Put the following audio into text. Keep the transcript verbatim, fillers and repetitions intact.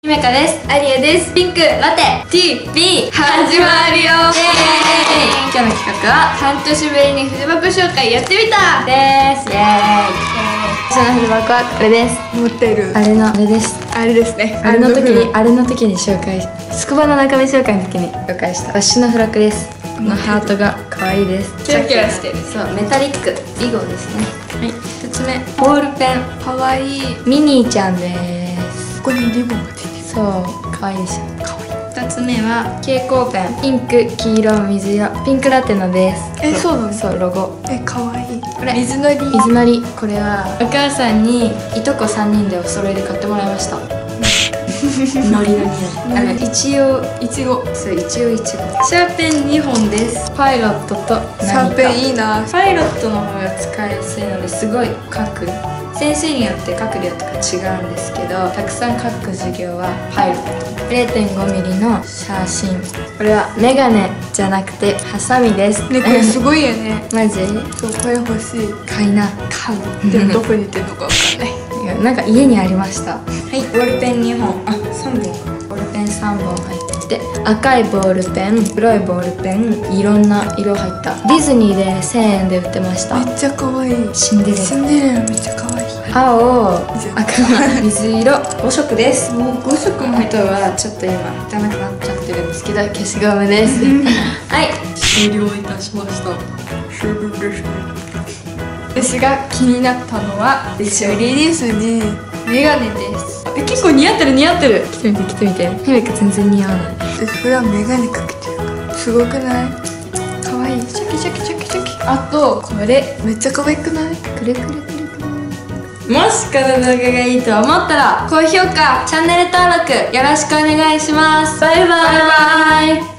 めかです。 アリエです。 ピンクラテ ティービー 始まるよ。イエーイ。今日の企画は半年ぶりに筆箱紹介やってみたです。イエーイ。私の筆箱はこれです。 持ってるあれのあれです。 あれですね。 あれの時にあれの時に紹介しスクバの中身紹介の時に紹介した私のフラッグです。このハートが可愛いです。 キラキラしてる。 そう、メタリック囲碁ですね。はい。ふたつめ、ボールペン。 可愛い。 ミニーちゃんです。 ここにリボンが出てる。 そう、可愛いでしょ。 可愛い。 ふたつめは蛍光ペン。ピンク、黄色、水色。ピンクラテのベース。 え、そうなの？ そう、ロゴ。 え、可愛い。 これ水のり。 水のり。これはお母さんにいとこさんにんでお揃いで買ってもらいました。のりのにあの一応いちご。そう、一応いちご。シャーペンにほんです。パイロットとシャーペンいいな。 パイロットの方が使いやすいのですごい書く。先生によって書く量とか違うんですけど、たくさん書く授業はパイロット。 れいてんごミリの写真。これはメガネじゃなくてハサミですね。これすごいよね。 マジ？ そう、これ欲しい。 買いな。 買う。でもどこに出るのかわかんない。 いや、なんか家にありました。はい、ボールペンにほん、あ、さんぼんか。ボールペンさんぼん入ってて、赤いボールペン、黒いボールペン、いろんな色入った。ディズニーでせんえんで売ってました。 めっちゃ可愛い。 シンデレラ。 シンデレラめっちゃ可愛い。 青、赤、水色、ごしょくです。もうごしょくの人はちょっと今汚くなっちゃってるんですけど、消しゴムです。はい、終了いたしました。 終了ですね。私が気になったのはでしょ。 リリースにメガネです。 え、結構似合ってる似合ってる。来てみて来てみて。ヘメカ全然似合わない。 私普段メガネかけてるからすごくない？可愛い。シャキシャキシャキシャキ。あとこれめっちゃ可愛くない？ くるくるくるくる。もしこの動画がいいと思ったら高評価、チャンネル登録よろしくお願いします。バイバイ。バイバイ。